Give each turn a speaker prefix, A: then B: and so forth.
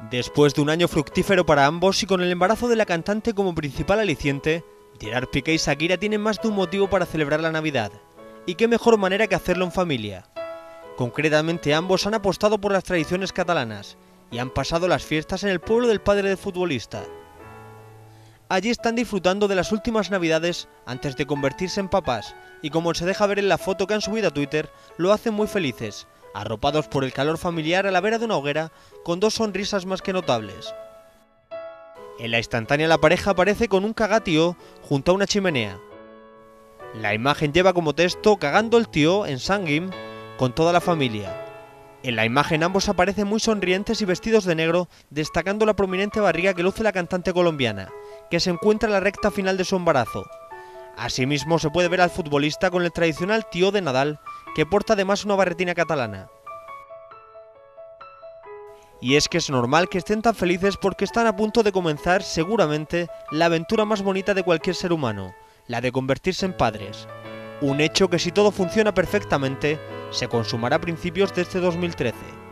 A: Después de un año fructífero para ambos y con el embarazo de la cantante como principal aliciente, Gerard Piqué y Shakira tienen más de un motivo para celebrar la Navidad. Y qué mejor manera que hacerlo en familia. Concretamente, ambos han apostado por las tradiciones catalanas y han pasado las fiestas en el pueblo del padre del futbolista. Allí están disfrutando de las últimas Navidades antes de convertirse en papás y, como se deja ver en la foto que han subido a Twitter, lo hacen muy felices, arropados por el calor familiar a la vera de una hoguera con dos sonrisas más que notables. En la instantánea la pareja aparece con un cagatío junto a una chimenea. La imagen lleva como texto "Cagando el tío en Sanguim" con toda la familia. En la imagen ambos aparecen muy sonrientes y vestidos de negro, destacando la prominente barriga que luce la cantante colombiana, que se encuentra en la recta final de su embarazo. Asimismo se puede ver al futbolista con el tradicional tío de Nadal, que porta además una barretina catalana. Y es que es normal que estén tan felices porque están a punto de comenzar, seguramente, la aventura más bonita de cualquier ser humano, la de convertirse en padres. Un hecho que, si todo funciona perfectamente, se consumará a principios de este 2013.